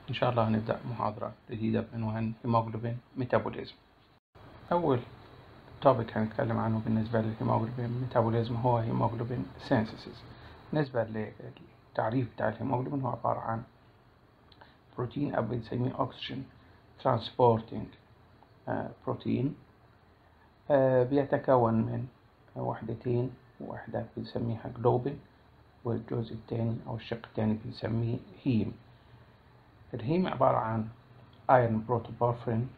إن شاء الله هنبدأ محاضرة جديدة بعنوان هيموجلوبين ميتابوليزم. أول توبيك هنتكلم عنه بالنسبة للهيموجلوبين ميتابوليزم هو هيموجلوبين سينثيسيس. بالنسبة للتعريف بتاع الهيموجلوبين هو عبارة عن بروتين أو بنسميه أكسجين ترانسبورتنج بروتين، بيتكون من وحدتين، واحدة بنسميها جلوبين والجزء الثاني أو الشق الثاني بنسميه هيم. الهيم عبارة عن ايرون بروتوبورفرين،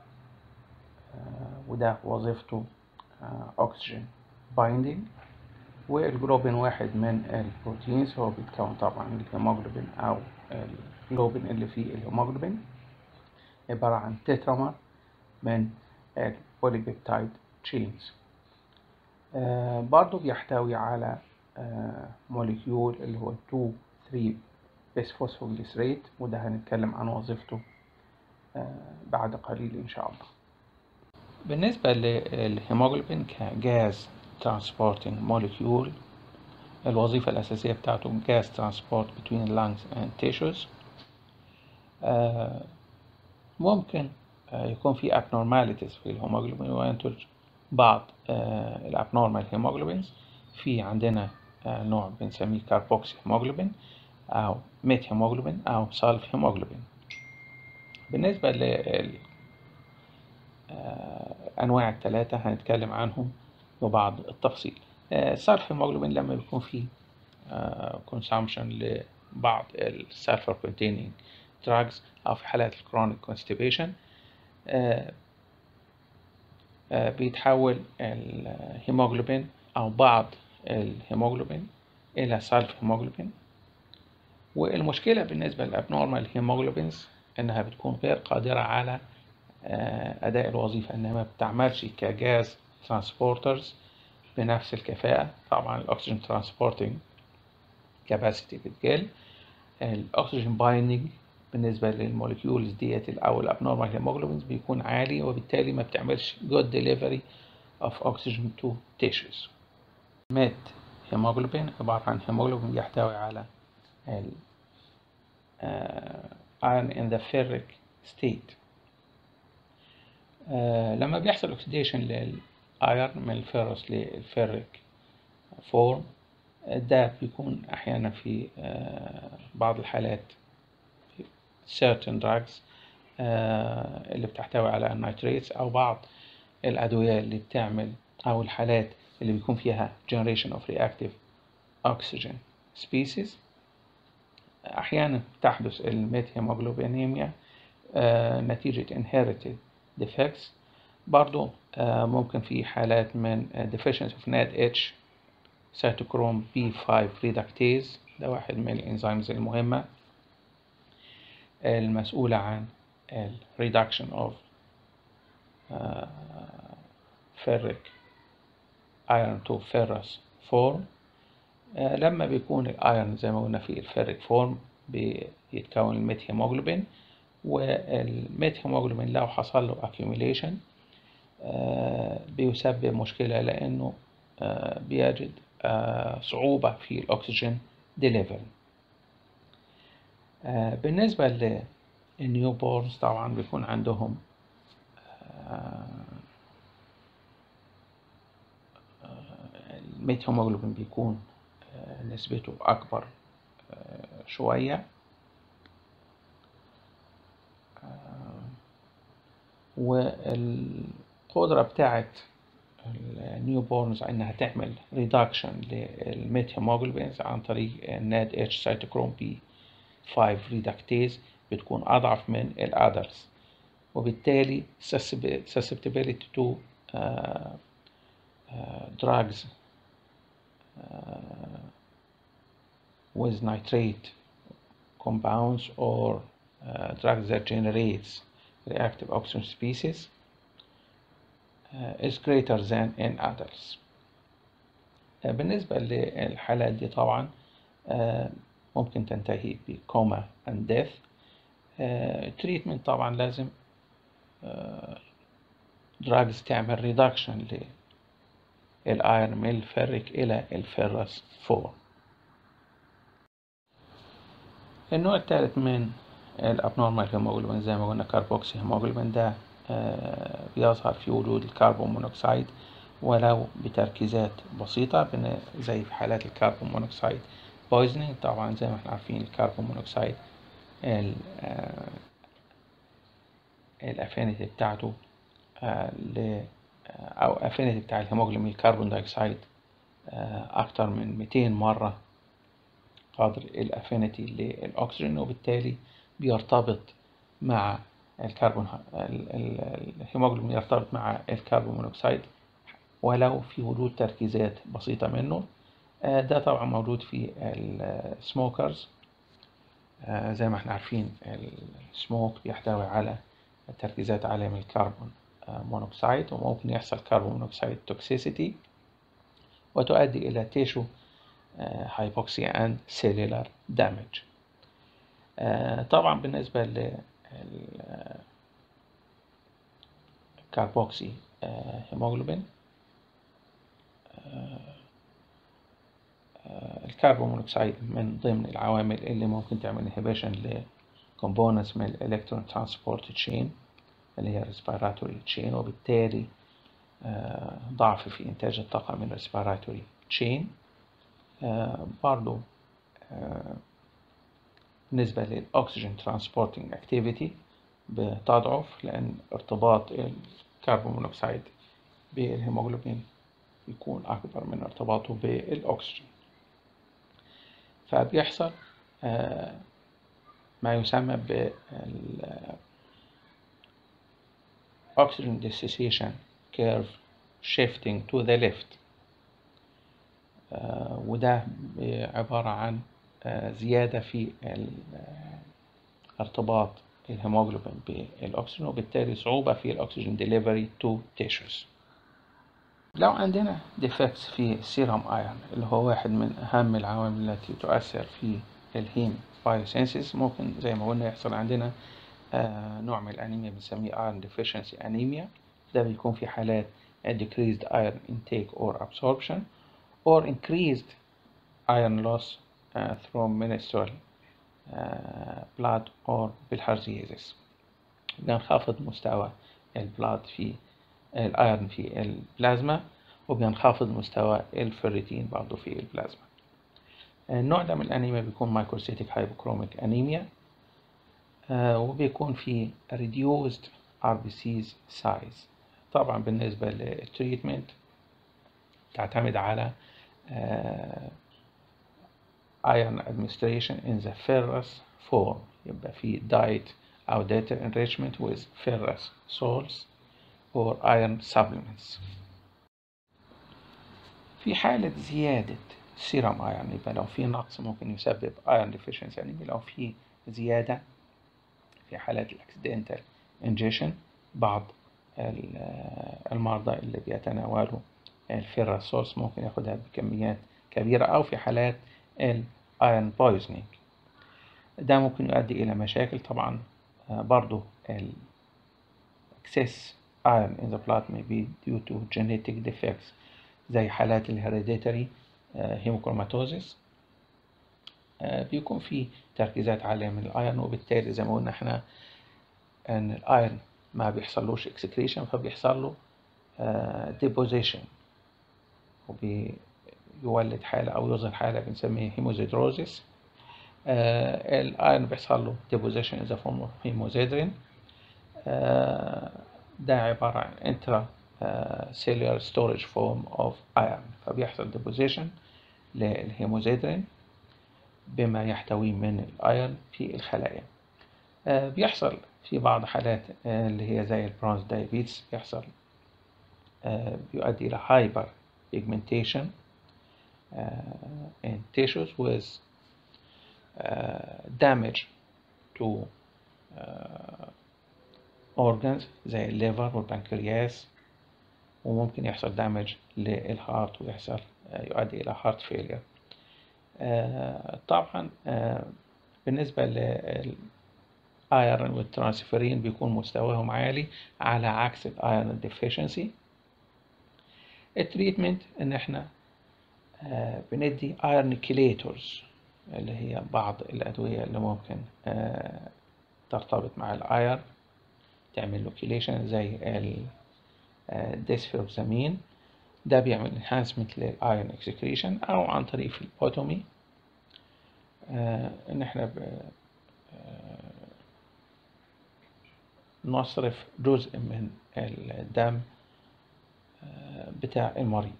وده وظيفته أكسجين بايندينج. والجلوبين واحد من البروتينز، هو بيتكون طبعا الهيموجلوبين أو الجلوبين اللي فيه الهيموجلوبين، عبارة عن تترامر من البوليبيبتايد تشينز. برضو بيحتوي على موليكيول اللي هو 2,3 بيسفوسفوجليسريت، وده هنتكلم عن وظيفته بعد قليل إن شاء الله. بالنسبة للهيموجلوبين كجاز ترانسبورتنج موليكيول، الوظيفة الأساسية بتاعته gas transport between lungs and tissues. ممكن يكون في abnormalities في الهيموجلوبين وينتج بعض الابنورمال هيموجلوبينز. في عندنا نوع بنسميه كاربوكسي هيموجلوبين أو ميت هيموجلوبين أو سالف هيموجلوبين. بالنسبة أنواع الثلاثة هنتكلم عنهم ببعض التفصيل. سالف هيموجلوبين لما بيكون فيه consumption لبعض السلفر containing drugs أو في حالات الكرونيك constipation بيتحول الهيموجلوبين أو بعض الهيموجلوبين إلى سالف هيموجلوبين. والمشكلة بالنسبة للأبنورمال هيموجلوبينز إنها بتكون غير قادرة على أداء الوظيفة، إنها ما بتعملش كجاز ترانسبورترز بنفس الكفاءة. طبعا الأكسجين ترانسبورتنج كاباسيتي بتقل، الأكسجين بايندينج بالنسبة للموليكيولز ديت أو الأبنورمال هيموجلوبينز بيكون عالي، وبالتالي ما بتعملش good delivery of oxygen to tissues. ميت هيموجلوبين عبارة عن هيموجلوبين يحتوي على iron in the ferric state. لما بيحصل اوكسيديشن للايرن من الفيروس للفيريك فورم، ده بيكون احيانا في بعض الحالات في certain drugs اللي بتحتوي على النيتريتس، او بعض الادويه اللي بتعمل، او الحالات اللي بيكون فيها generation of reactive oxygen species. احيانا تحدث الميثيموجلوبينيميا نتيجه inherited defects. برضو ممكن في حالات من deficiency of NADH cytochrome B5 reductase، ده واحد من الانزيمز المهمة المسؤولة عن reduction of ferric iron to ferrous form. لما بيكون الايرون زي ما قلنا في الفيريك فورم بيتكون الميثيموجلوبين، والميثيموجلوبين لو حصل له accumulation بيسبب مشكلة، لأنه بيجد صعوبة في الأكسجين ديليفري. بالنسبة للنيو بورنز طبعا بيكون عندهم الميثيموجلوبين بيكون نسبته أكبر شوية، والقدرة بتاعت النيو بورنز انها تعمل ريدكشن للميثيموجلوبينز عن طريق NADH cytochrome B5 reductase بتكون اضعف من الادلتس، وبالتالي susceptibility to drugs with nitrate compounds or drugs that generates reactive oxygen species is greater than in adults. بالنسبة للحالات دي طبعا ممكن تنتهي بكوما and death. treatment طبعا لازم drugs تعمل reduction للآيرون من الفيريك إلى الفيرس 4. النوع الثالث من الابنورمال هيموجلوبين زي ما قلنا كاربوكسي هيموجلوبين ده بيظهر في وجود الكربون مونوكسيد ولو بتركيزات بسيطة زي في حالات الكربون مونوكسيد بويزنينج. طبعا زي ما احنا عارفين الكربون مونوكسيد الافينيتي بتاعته او افينيتي بتاع الهيموجلوبين الكربون دايوكسيد اكتر من 200 مرة قدر الافينيتي للاكسجين، وبالتالي بيرتبط مع الهيموجلوبين يرتبط مع الكربون مونوكسيد ولو في وجود تركيزات بسيطة منه. ده طبعا موجود في السموكرز. زي ما احنا عارفين السموك بيحتوي على تركيزات عالية من الكربون مونوكسيد، وممكن يحصل كربون مونوكسيد توكسيسيتي وتؤدي إلى تيشو hypoxia and cellular damage. طبعا بالنسبة للكاربوكسي هيموجلوبين الكربون مونوكسيد من ضمن العوامل اللي ممكن تعمل inhibition ل components من الالكترون ترانسبورت تشين اللي هي respiratory chain، وبالتالي ضعف في إنتاج الطاقة من respiratory chain. برضو بالنسبة للأكسجين ترانسبورتنج اكتيفيتي بتضعف لأن ارتباط الكربون مونوكسيد بالهيموجلوبين يكون أكبر من ارتباطه بالأكسجين، فبيحصل ما يسمى بال oxygen dissociation curve shifting to the left. وده عبارة عن زيادة في ارتباط الهيموجلوبين بالأكسجين، وبالتالي صعوبة في الأكسجين delivery to tissues. لو عندنا defects في السيرم ايرون اللي هو واحد من أهم العوامل التي تؤثر في الهيم biosynthesis، ممكن زي ما قلنا يحصل عندنا نوع من الأنيميا بنسميه iron deficiency anemia. ده بيكون في حالات decreased iron intake or absorption or increased iron loss through menstrual blood or bilharziasis. بينخفض مستوى البلاد في الايرون في البلازما، وبينخفض مستوى الفيريتين برضه في البلازما. النوع ده من الأنيميا بيكون مايكروسيتيك هايبوكروميك أنيميا، وبيكون في reduced RBCs size. طبعا بالنسبة للتريتمنت تعتمد على iron administration in the ferrous form، يبقى في diet أو data enrichment with ferrous salts or iron supplements. في حالة زيادة serum iron يبقى لو في نقص ممكن يسبب iron deficiency anemia. لو في زيادة في حالات accidental ingestion بعض المرضى اللي بيتناولوا الفيرس سورس ممكن ياخدها بكميات كبيرة، أو في حالات iron poisoning ده ممكن يؤدي إلى مشاكل. طبعا برضو excess iron in the blood may be due to genetic defects زي حالات hereditary hemochromatosis. بيكون في تركيزات عالية من الأيرن، وبالتالي زي ما قلنا احنا ان الايرن ما بيحصلوش اكسكريشن فبيحصل له deposition وبيولد حالة أو يظهر حالة بنسميها هيموزيدروزيس. الايرن بيحصل له deposition in the form of hemosiderin. ده عبارة عن intracellular storage form of iron، فبيحصل deposition للهيموزيدرين بما يحتوي من الايرن في الخلايا. بيحصل في بعض حالات اللي هي زي البرونز دايابيتس بيحصل بيؤدي إلى hyper pigmentation in tissues with damage to organs زي الليفر والبنكرياس، وممكن يحصل damage للهارت ويحصل يؤدي إلى heart failure. طبعا بالنسبة للآيرون والترانسفيرين بيكون مستواهم عالي على عكس الآيرون ديفيشنسي. التريتمنت ان احنا بندي ايرون كيليتورز اللي هي بعض الادويه اللي ممكن ترتبط مع الاير تعمل لوكيليشن زي الديسفيروكسامين، ده بيعمل enhancement للايرون اكسكريشن، او عن طريق البوتومي ان احنا نصرف جزء من الدم بتاع المريض.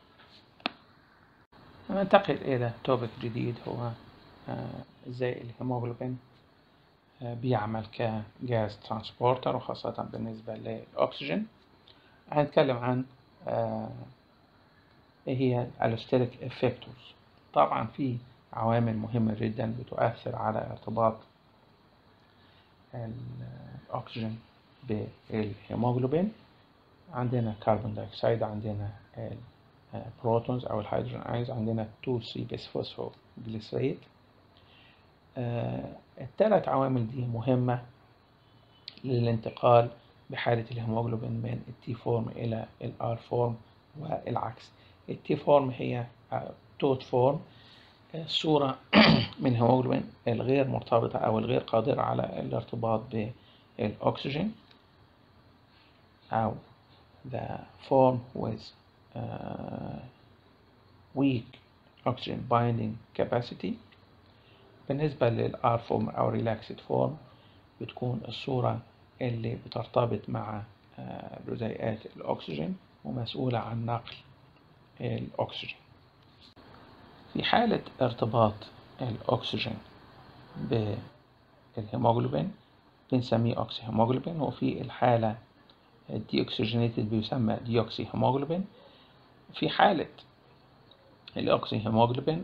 ننتقل إلى توبيك جديد، هو ازاي الهيموغلوبين بيعمل كجاز ترانسبورتر، وخاصة بالنسبة للأكسجين. هنتكلم عن ايه هي الالوستيريك افكتورز. طبعا في عوامل مهمة جدا بتؤثر على ارتباط الأكسجين بالهيموغلوبين. عندنا كربون دايوكسيد، عندنا البروتونز أو الهيدروجين أيونز، عندنا 2,3-بسفوسفوجليسريد. الثلاث عوامل دي مهمة للانتقال بحالة الهيموغلوبين من التي فورم إلى الآر فورم والعكس. التي فورم هي توت فورم، صورة من الهيموغلوبين الغير مرتبطة أو الغير قادرة على الارتباط بالأكسجين، أو the form with weak oxygen binding capacity. بالنسبة للR form أو relaxed form بتكون الصورة اللي بترتبط مع جزيئات الأكسجين ومسؤولة عن نقل الأكسجين. في حالة ارتباط الأكسجين بالهيموغلوبين بنسميه أوكسي هيموغلوبين، وفي الحالة الديوكسجينيتد بيسمى ديوكسي هيموغلوبين. في حالة الأوكسي هيموغلوبين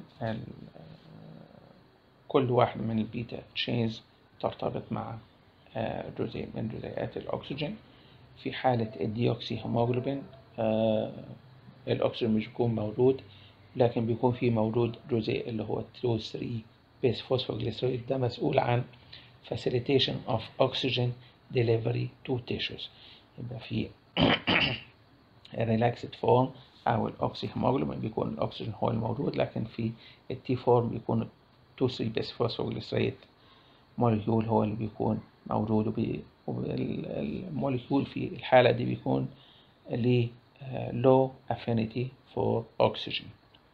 كل واحد من البيتا تشينز ترتبط مع جزيء من جزيئات الأكسجين. في حالة الديوكسي هيموغلوبين الأكسجين مش بيكون موجود، لكن بيكون فيه موجود جزيء اللي هو 2,3-بسفوسفوجليسريد، ده مسؤول عن facilitation of oxygen delivery to tissues. يبقى في relaxed form أو الأوكسي هيموغلوبين بيكون الأكسجين هو الموجود، لكن في التي فورم بيكون 2,3-بسفوسفوجليسريد موليكيول هو اللي بيكون موجود، والموليكيول في الحالة دي بيكون له low affinity for oxygen.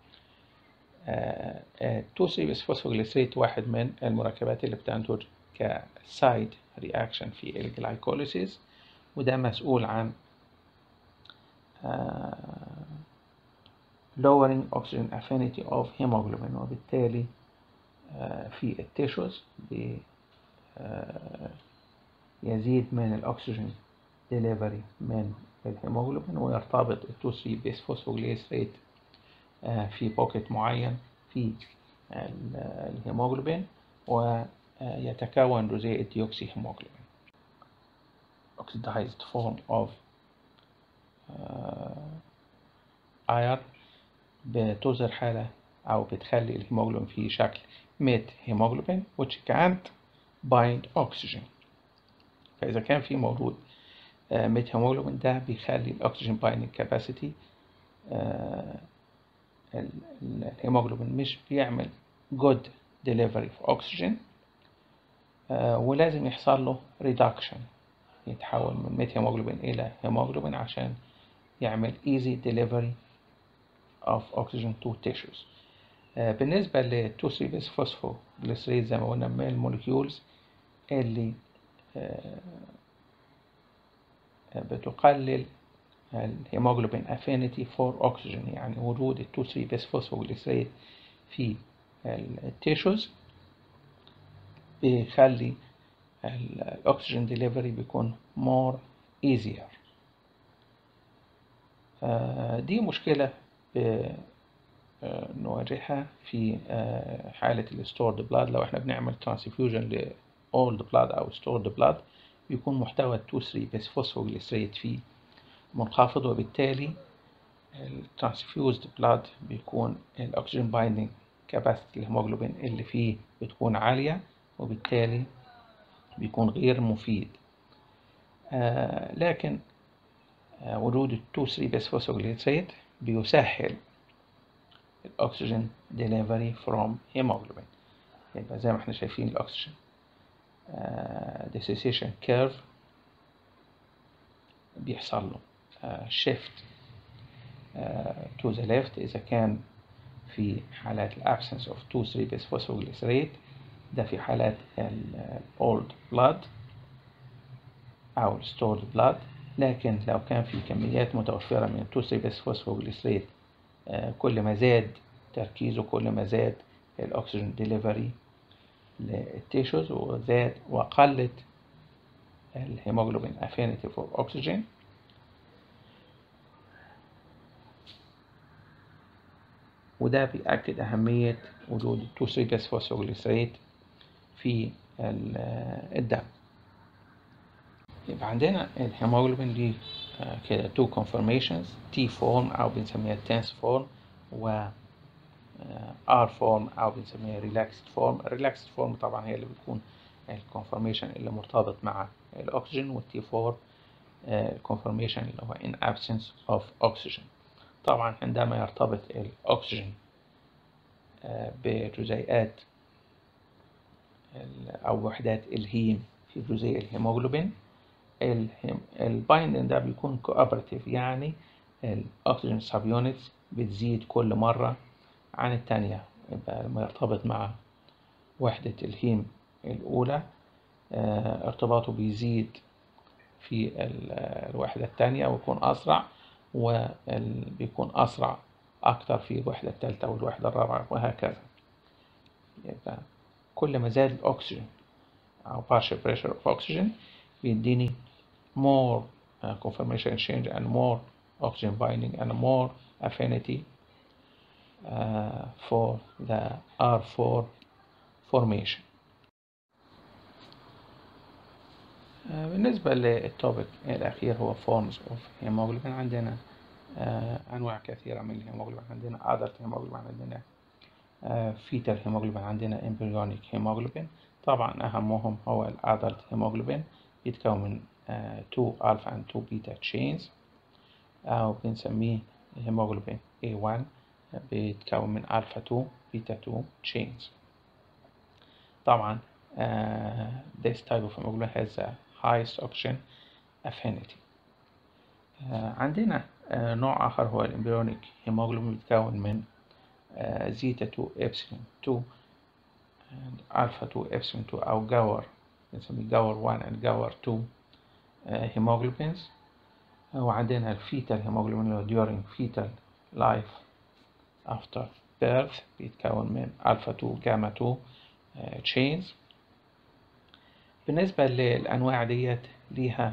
2,3-بسفوسفوجليسريد واحد من المركبات اللي بتنتج كسايد رياكشن في الجلايكوليسيس، وده مسؤول عن lowering oxygen affinity of hemoglobin، وبالتالي في التيشوز يزيد من الأكسجين ديليفري من الهيموغلوبين، ويرتبط 2,3-بسفوسفوجليسريد في بوكيت معين في الهيموغلوبين، ويتكون جزيء الديوكسي هيموغلوبين. oxidized form of iron بتظهر حالة أو بتخلي الهيموغلوبين في شكل ميت هيموغلوبين which can't bind oxygen. فإذا كان في موجود ميت هيموغلوبين ده بيخلي الأكسجين بايندينج كاباسيتي، الهيموغلوبين مش بيعمل good delivery of oxygen، ولازم يحصل له reduction، يتحول من ميت هيموغلوبين إلى هيموغلوبين عشان يعمل easy delivery of oxygen to tissues. بالنسبة ل 2,3-بسفوسفوجليسريد زي ما قلنا من الموليكيولز اللي بتقلل الهيموغلوبين affinity for oxygen، يعني وجود 2,3-بسفوسفوجليسريد في التيشوز بيخلي الأكسجين ديليفري بيكون more easier. دي مشكلة نواجهها في حالة الستورد بلاد. لو احنا بنعمل ترانسفيوجن لأولد بلاد أو ستورد بلاد بيكون محتوى 2,3-بسفوسفوجليسريد فيه منخفض، وبالتالي الترانسفيوزد بلاد بيكون الأكسجين بايندينج كاباسيتي الهيموغلوبين اللي فيه بتكون عالية، وبالتالي بيكون غير مفيد. لكن وجود 2,3-بسفوسفوجليسريد بيسهل الأكسجين delivery from hemoglobin. يبقى زي ما احنا شايفين الأكسجين dissociation curve بيحصل له shift to the left إذا كان في حالات absence of 2,3-bisphosphoglycerate، ده في حالات old blood أو stored blood. لكن لو كان في كميات متوفرة من 2,3-bisphosphoglycerate كل ما زاد تركيزه كل ما زاد الأكسجين ديليفري للتيشوز وزاد وقلت الهيموجلوبين affinity for oxygen. وده بيأكد أهمية وجود 2,3-bisphosphoglycerate في الدم. يبقى عندنا الهيموجلوبين دي كده two conformations، T form أو بنسميها tense form، و R form أو بنسميها relaxed form. relaxed form طبعا هي اللي بتكون الكونفورميشن اللي مرتبط مع الأكسجين، والتي 4 الكونفورميشن اللي هو in absence of oxygen. طبعا عندما يرتبط الأكسجين بجزيئات أو وحدات الهيم في جزيء الهيموجلوبين، البايندين ده بيكون كوبراتيف، يعني الأكسجين سب يونتس بتزيد كل مرة عن التانية. يبقى لما يرتبط مع وحدة الهيم الأولى ارتباطه بيزيد في الوحدة التانية ويكون أسرع، وبيكون أسرع أكتر في الوحدة الثالثة والوحدة الرابعة وهكذا. يبقى كل ما زاد الأكسجين أو partial pressure of oxygen بيديني more conformation change and more oxygen binding and more affinity for the R4 formation. بالنسبة للتوبيك الأخير هو forms of hemoglobin، عندنا أنواع كثيرة من الهيموجلوبين. عندنا adult hemoglobin، عندنا fetal hemoglobin، عندنا embryonic hemoglobin. طبعا أهمهم هو الادلت hemoglobin، بيتكون من 2 alpha and 2 beta chains، أو بنسميه hemoglobin A1، بيتكون من alpha 2 beta 2 chains. طبعا this type of hemoglobin has the highest oxygen affinity. عندنا نوع آخر هو الامبريونيك هيموجلوبين، بيتكون من زيتا 2 إبسلون 2 ألفا 2 إبسلون 2 أو جاور، بنسميه جاور 1 and جاور 2 hemoglobins. وعندنا الفيتال هيموجلوبين اللي هو during fetal life after birth، بيتكون من ألفا 2 جاما 2 chains. بالنسبة للأنواع ديت ليها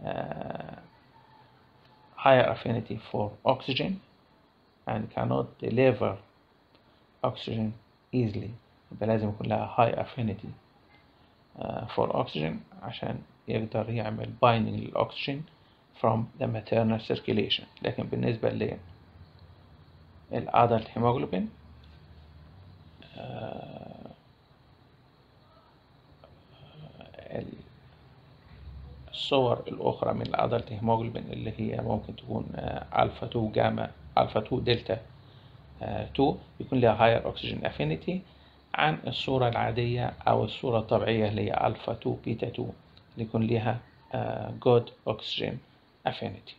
higher affinity for oxygen and cannot deliver oxygen easily، يبقى لازم يكون لها high affinity for oxygen عشان يقدر يعمل binding للأكسجين from the maternal circulation. لكن بالنسبة للأدلت hemoglobin الصور الأخرى من الأدلت هيموجلوبين اللي هي ممكن تكون ألفا 2 جاما ألفا 2 دلتا 2 بيكون لها higher oxygen affinity عن الصورة العادية أو الصورة الطبيعية اللي هي ألفا 2 بيتا 2 اللي يكون لها good oxygen affinity.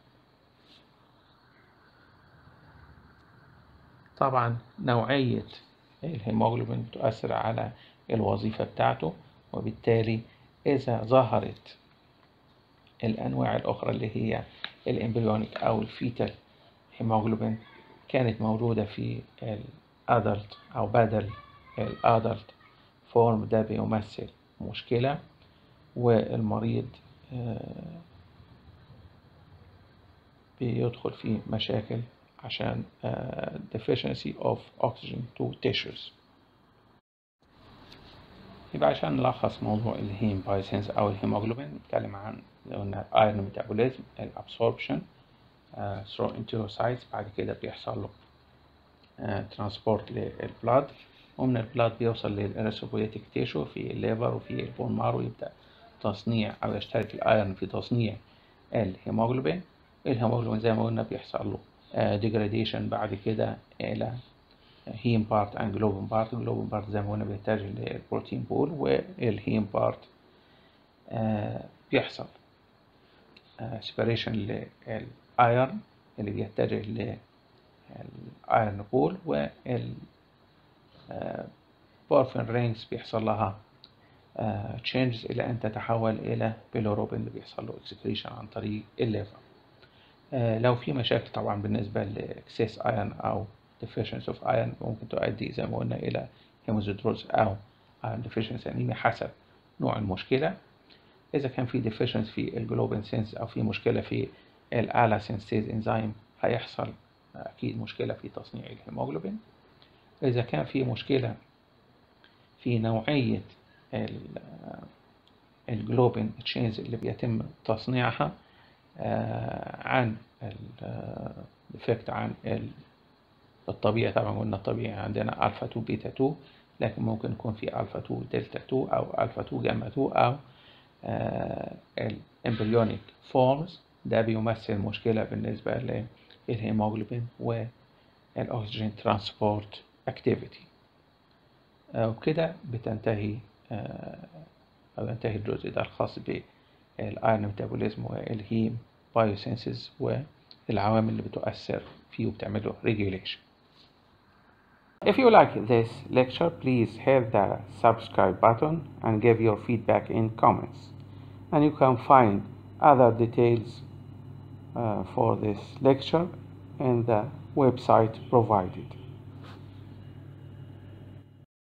طبعا نوعية الهيموجلوبين تؤثر على الوظيفة بتاعته، وبالتالي إذا ظهرت الأنواع الأخرى اللي هي الإمبريونيك أو الفيتال هيموجلوبين كانت موجودة في الأدلت أو بدل الأدلت فورم، ده بيمثل مشكلة، والمريض بيدخل في مشاكل عشان deficiency of oxygen to tissues. يبقى عشان نلخص موضوع الهيم بايسنس أو الهيموجلوبين، نتكلم عن قلنا الايرون ميتابوليزم، الابسوربشن through enterocytes، بعد كده بيحصل له ترانسبورت للبلاد، ومن البلاد بيوصل للإريثروبويتيك تيشو في الليفر وفي البون مارو، يبدأ تصنيع أو يشترك الايرون في تصنيع الهيموجلوبين. الهيموجلوبين زي ما قلنا بيحصل له degradation بعد كده إلى هيم بارت and globin بارت. globin بارت زي ما قلنا بيتجه للبروتين بول، والهيم بارت بيحصل separation للأيرن اللي بيتجه للأيرن بول، وال بورفين رينجز بيحصل لها changes إلى أن تتحول إلى بيلوروبين اللي بيحصل له excretion عن طريق الليفر. لو في مشاكل طبعا بالنسبة لإكسس أيرن أو deficiency of iron ممكن تؤدي زي ما قلنا إلى هيموزيدروز أو iron deficiency anemia حسب نوع المشكلة. إذا كان في deficiency في الجلوبين سينس أو في مشكلة في الأعلى سينثيز إنزيم هيحصل أكيد مشكلة في تصنيع الهيموجلوبين. إذا كان في مشكلة في نوعية الجلوبين تشينز اللي بيتم تصنيعها عن الإفكت عن الطبيعي. طبعا قلنا الطبيعي عندنا ألفا 2 بيتا 2، لكن ممكن يكون في ألفا 2 دلتا 2 أو ألفا 2 جاما 2 أو الامبريونيك فورمز. ده بيمثل مشكلة بالنسبة للهيموجلوبين والأكسجين ترانسبورت أكتيفيتي. وكده بتنتهي أو ينتهي الجزء ده الخاص بالآيرن ميتابوليزم والهيم بايوسينثيز والعوامل اللي بتؤثر فيه وبتعمله regulation. If you like this lecture, please hit the subscribe button and give your feedback in comments. And you can find other details for this lecture in the website provided.